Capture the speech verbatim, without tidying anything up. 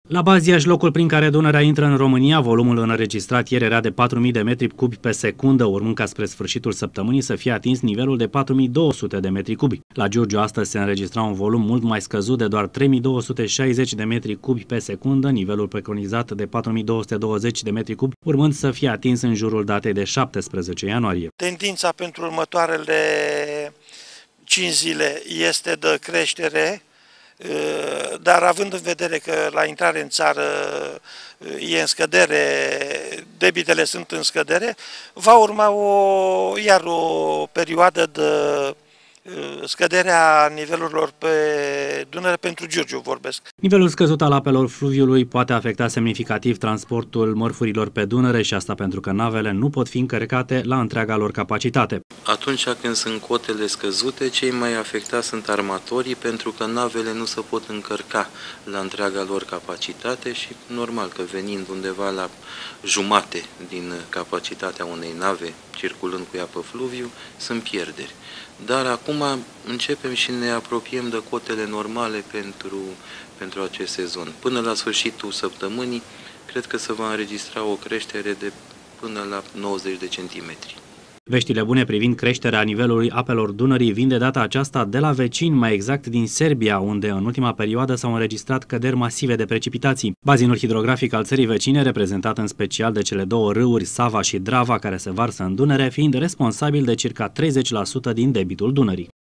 La Baziaș, locul prin care Dunărea intră în România, volumul înregistrat ieri era de patru mii de metri cubi pe secundă, urmând ca spre sfârșitul săptămânii să fie atins nivelul de patru mii două sute de metri cubi. La Giurgiu astăzi se înregistra un volum mult mai scăzut de doar trei mii două sute șaizeci de metri cubi pe secundă, nivelul preconizat de patru mii două sute douăzeci de metri cubi, urmând să fie atins în jurul datei de șaptesprezece ianuarie. Tendința pentru următoarele cinci zile este de creștere, dar având în vedere că la intrare în țară e în scădere, debitele sunt în scădere, va urma o, iar o perioadă de scăderea nivelurilor pe Dunăre pentru Giurgiu vorbesc. Nivelul scăzut al apelor fluviului poate afecta semnificativ transportul mărfurilor pe Dunăre și asta pentru că navele nu pot fi încărcate la întreaga lor capacitate. Atunci când sunt cotele scăzute, cei mai afectați sunt armatorii pentru că navele nu se pot încărca la întreaga lor capacitate și normal că venind undeva la jumate din capacitatea unei nave circulând cu ea pe fluviu, sunt pierderi. Dar acum începem și ne apropiem de cotele normale pentru, pentru acest sezon. Până la sfârșitul săptămânii, cred că se va înregistra o creștere de până la nouăzeci de centimetri. Veștile bune privind creșterea nivelului apelor Dunării vin de data aceasta de la vecini, mai exact din Serbia, unde în ultima perioadă s-au înregistrat căderi masive de precipitații. Bazinul hidrografic al țării vecine, reprezentat în special de cele două râuri, Sava și Drava, care se varsă în Dunăre, fiind responsabil de circa treizeci la sută din debitul Dunării.